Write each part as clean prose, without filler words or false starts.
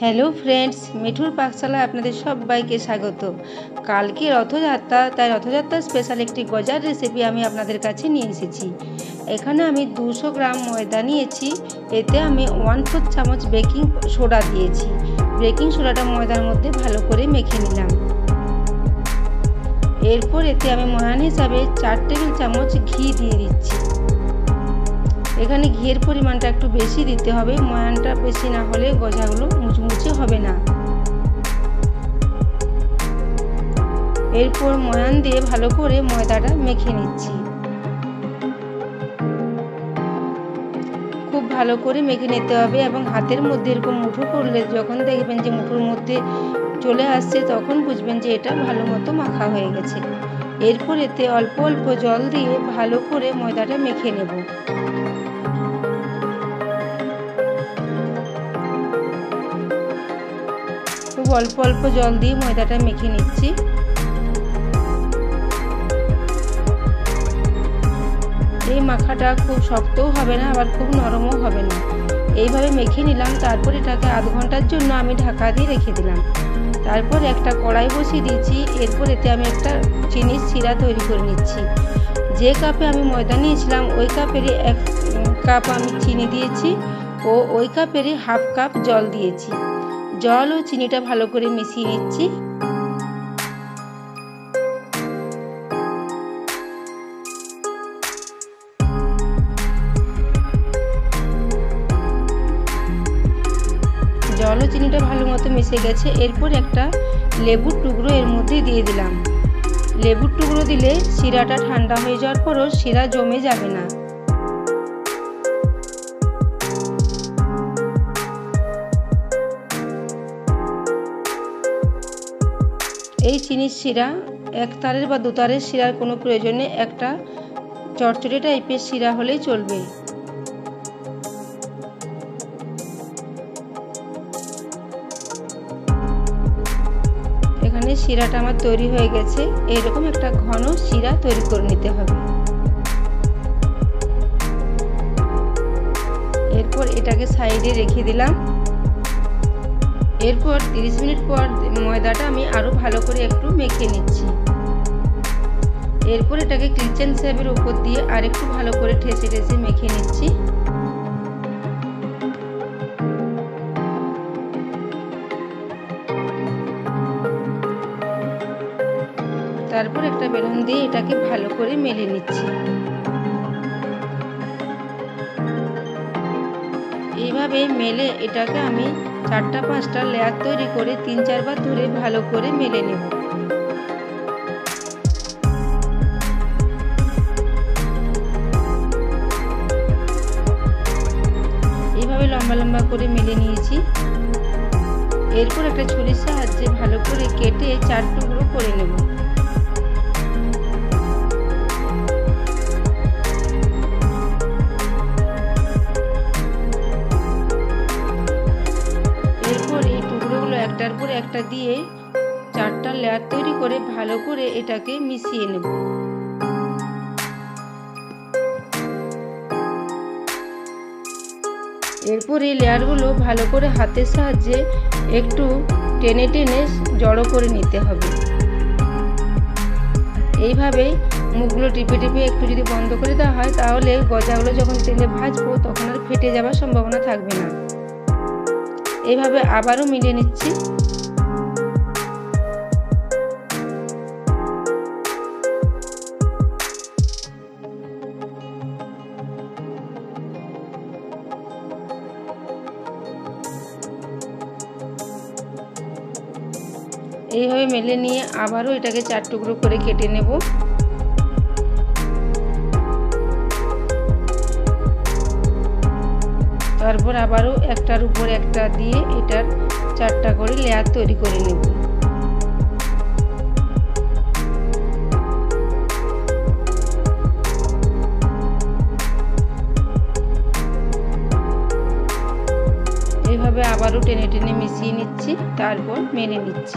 Hello friends, মিঠুর পাকশালায় আপনাদের সবাইকে স্বাগত। কালকে রথযাত্রা, তাই রথযাত্রার স্পেশাল একটি গজার রেসিপি আমি আপনাদের কাছে নিয়ে এসেছি। এখানে আমি 200 গ্রাম ময়দা নিয়েছি। এতে আমি 1/4 চামচ বেকিং সোডা দিয়েছি। বেকিং সোডাটা ময়দার মধ্যে ভালো করে মেখে নিলাম। এরপর এতে আমি ময়ান হিসাবে 4 টেবিল চামচ ঘি দিয়ে দিচ্ছি। এখানে ঘিয়ের পরিমাণটা একটু বেশি দিতে হবে, ময়ানটা বেশি না হলে গজাগুলো মুচমুচে হবে না। এরপর ময়ান দিয়ে ভালো করে ময়দাটা মেখে নিচ্ছি। খুব ভালো করে মেখে নিতে হবে এবং হাতের মধ্যে এরকম মুঠো করলে যখন দেখবেন যে মুঠোর মধ্যে চলে আসছে তখন বুঝবেন যে এটা ভালো মতো মাখা হয়ে গেছে। এরপর এতে অল্প অল্প জল দিয়ে ভালো করে ময়দাটা মেখে নেব। খুব অল্প অল্প জল দিয়ে ময়দাটা মেখে নিচ্ছি। এই মাখাটা খুব শক্তও হবে না, আবার খুব নরমও হবে না। এইভাবে মেখে নিলাম। তারপর এটাকে আধ ঘন্টার জন্য আমি ঢাকা দিয়ে রেখে দিলাম। তারপর একটা কড়াই বসিয়ে দিয়েছি। এরপর এতে আমি একটা চিনির শিরা তৈরি করে নিচ্ছি। যে কাপে আমি ময়দা নিয়েছিলাম ওই কাপেরই 1 কাপ আমি চিনি দিয়েছি ও ওই কাপেরই 1/2 কাপ জল দিয়েছি। জল ও চিনিটা ভালো করে মিশিয়ে নিচ্ছি। জল ও চিনিটা ভালো মতো মিশে গেছে। এরপর একটা লেবুর টুকরো এর মধ্যে দিয়ে দিলাম। লেবুর টুকরো দিলে শিরাটা ঠান্ডা হয়ে যাওয়ার পরও শিরা জমে যাবে না। এই চিনির শিরা 1 তারের বা 2 তারের শিরার কোনো প্রয়োজন নেই, একটা চটচটে টাইপের শিরা হলেই চলবে। এখানে শিরাটা আমার তৈরি হয়ে গেছে। এইরকম একটা ঘন শিরা তৈরি করে নিতে হবে। এরপর এটাকে সাইডে রেখে দিলাম। এরপর 30 মিনিট পর ময়দাটা আমি আরো ভালো করে একটু মেখে নিচ্ছি। এরপর এটাকে কিচেন শেপের উপর দিয়ে আরেকটু ভালো করে ঠেসে ঠেসে মেখে নিচ্ছি। তারপর একটা বেলুন দিয়ে এটাকে ভালো করে মেলে নিচ্ছি। এইভাবে মেলে এটাকে আমি 4টা-5টা লেয়ার তৈরি করে 3-4 বার ধরে ভালো করে মেলে নেব। এইভাবে লম্বা লম্বা করে মেলে নিয়েছি। এরপর একটা ছুরির সাহায্যে ভালো করে কেটে 4 টুকরো করে নেব। একটার পর একটা দিয়ে 4টা লেয়ার তৈরি করে ভালো করে এটাকে মিশিয়ে নেব। এরপর এই লেয়ারগুলো ভালো করে হাতের সাহায্যে একটু টেনে টেনে জড়ো করে নিতে হবে। এইভাবে মুখগুলো টিপে টিপে একটু যদি বন্ধ করে দেওয়া হয় তাহলে গজাগুলো যখন তেলে ভাজবো তখন আর ফেটে যাওয়ার সম্ভাবনা থাকবে না। এইভাবে আবারও মিলিয়ে নিচ্ছি। এইভাবে মেলে নিয়ে আবারও এটাকে 4 টুকরো করে কেটে নেব। তারপর আবারও একটার উপর একটা দিয়ে এটার 4টা করে লেয়ার তৈরি করে নেব। এইভাবে আবারও টেনে টেনে মিশিয়ে নিচ্ছি, তারপর মেলে নিচ্ছি।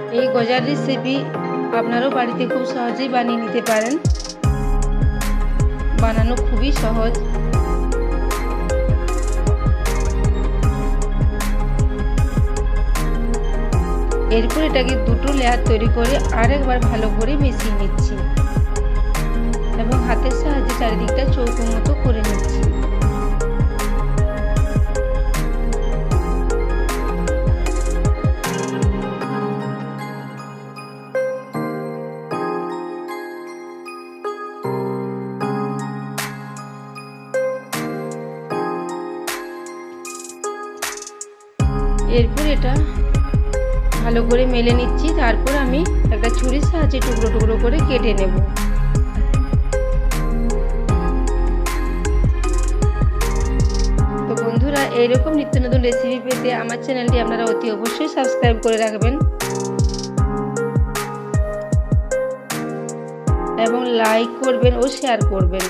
এই গজার রেসিপি আপনারাও বাড়িতে খুব সহজেই বানিয়ে নিতে পারেন। বানানো খুবই সহজ। এরপর এটাকে দুটো লেয়ার তৈরি করে আরেকবার ভালো করে মিশিয়ে নিচ্ছি এবং হাতের সাহায্যে চারিদিকটা চৌকো মতো করে নিচ্ছি। এরপর এটা ভালো করে মেলে নিচ্ছি। তারপর আমি একটা ছুরির সাহায্যে টুকরো টুকরো করে কেটে নেব। তো বন্ধুরা, এইরকম নিত্য নতুন রেসিপি পেতে আমার চ্যানেলটি আপনারা অতি অবশ্যই সাবস্ক্রাইব করে রাখবেন এবং লাইক করবেন ও শেয়ার করবেন।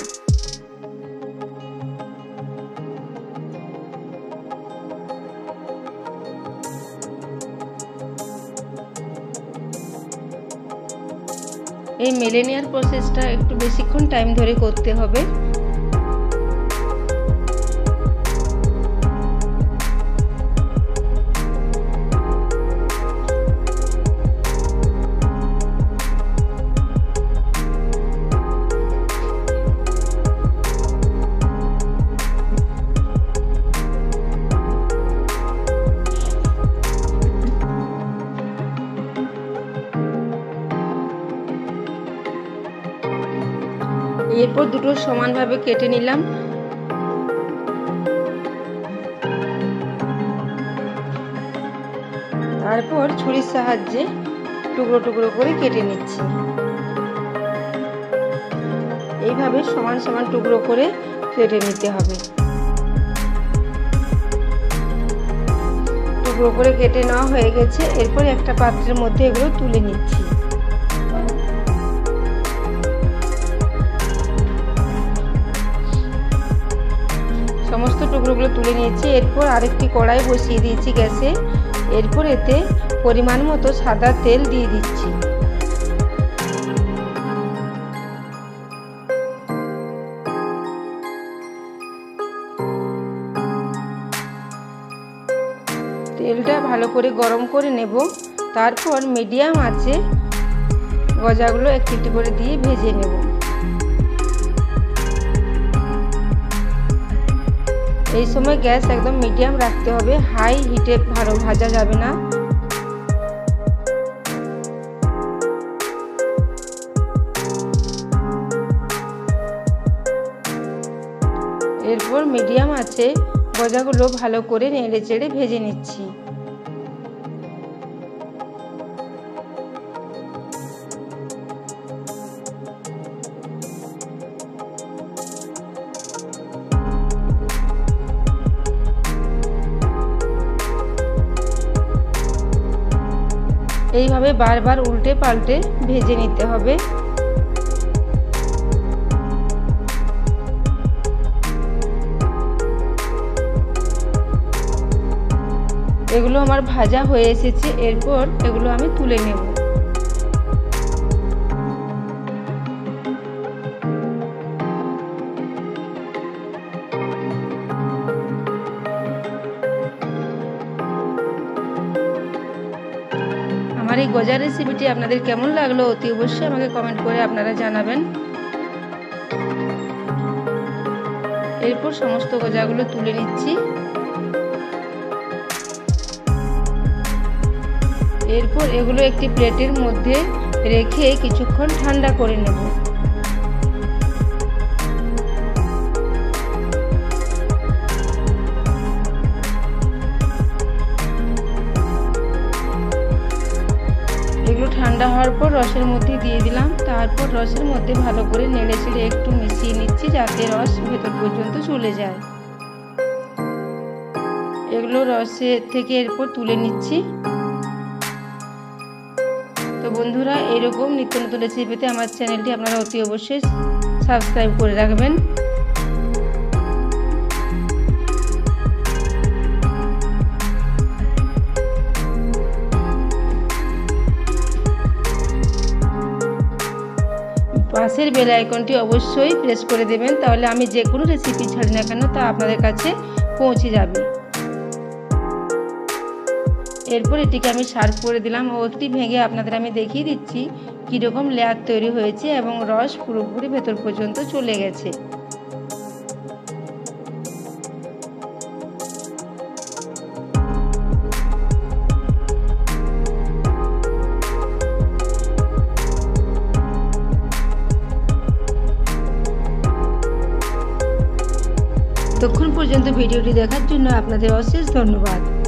এই মেলে নেওয়ার প্রসেসটা একটু বেশিক্ষণ টাইম ধরে করতে হবে। এরপর দুটো সমানভাবে কেটে নিলাম। তারপর ছুরির সাহায্যে টুকরো টুকরো করে কেটে নিচ্ছি। এইভাবে সমান সমান টুকরো করে কেটে নিতে হবে। টুকরো করে কেটে নেওয়া হয়ে গেছে। এরপর একটা পাত্রের মধ্যে এগুলো তুলে নিচ্ছি। সমস্ত টুকরোগুলো তুলে নিয়েছি। এরপর আরেকটি কড়াই বসিয়ে দিয়েছি গ্যাসে। এরপর এতে পরিমাণ মতো সাদা তেল দিয়ে দিচ্ছি। তেলটা ভালো করে গরম করে নেব। তারপর মিডিয়াম আঁচে গজাগুলো একটি একটি করে দিয়ে ভেজে নেব। এই সময় গ্যাস একদম মিডিয়াম রাখতে হবে, হাই হিটে ভালো ভাজা যাবে না। এরপর মিডিয়াম আছে গজাগুলো ভালো করে নেড়ে চেড়ে ভেজে নিচ্ছি। এইভাবে বারবার উল্টে পাল্টে ভেজে নিতে হবে। এগুলো আমার ভাজা হয়ে এসেছে। এরপর এগুলো আমি তুলে নেব। আমার এই গজা রেসিপিটি আপনাদের কেমন লাগলো অতি অবশ্যই আমাকে কমেন্ট করে আপনারা জানাবেন। এরপর সমস্ত গজাগুলো তুলে নিচ্ছি। এরপর এগুলো একটি প্লেটের মধ্যে রেখে কিছুক্ষণ ঠান্ডা করে নেব। এগুলো ঠান্ডা হওয়ার পর রসের মধ্যে দিয়ে দিলাম। তারপর রসের মধ্যে ভালো করে নেড়ে চেড়ে একটু মিশিয়ে নিচ্ছি যাতে রস ভেতর পর্যন্ত চলে যায়। এগুলো রসের থেকে এরপর তুলে নিচ্ছি। তো বন্ধুরা, এরকম নিত্য নতুন রেসিপি পেতে আমার চ্যানেলটি আপনারা অতি অবশ্যই সাবস্ক্রাইব করে রাখবেন। পাশের বেল আইকনটি অবশ্যই প্রেস করে দেবেন, তাহলে আমি যে কোনো রেসিপি ছাড়ি না কেন তা আপনাদের কাছে পৌঁছে যাবে। এরপর এটিকে আমি সার্ভ করে দিলাম ও একটি ভেঙে আপনাদের আমি দেখিয়ে দিচ্ছি কীরকম লেয়ার তৈরি হয়েছে এবং রস পুরোপুরি ভেতর পর্যন্ত চলে গেছে। ততক্ষণ পর্যন্ত ভিডিওটি দেখার জন্য আপনাদের অশেষ ধন্যবাদ।